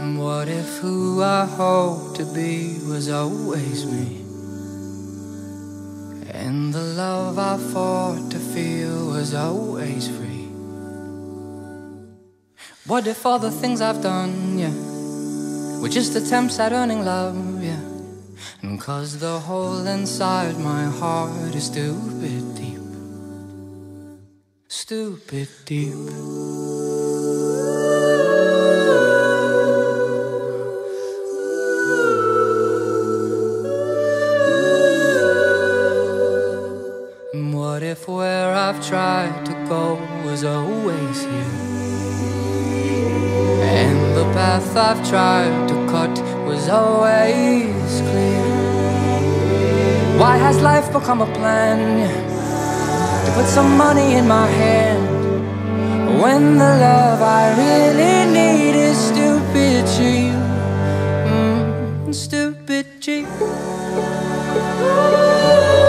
What if who I hoped to be was always me? And the love I fought to feel was always free? What if all the things I've done, yeah, were just attempts at earning love, yeah? And 'cause the hole inside my heart is stupid deep, stupid deep. What if where I've tried to go was always here, and the path I've tried to cut was always clear? Why has life become a plan to put some money in my hand, when the love I really need is stupid cheap, stupid cheap?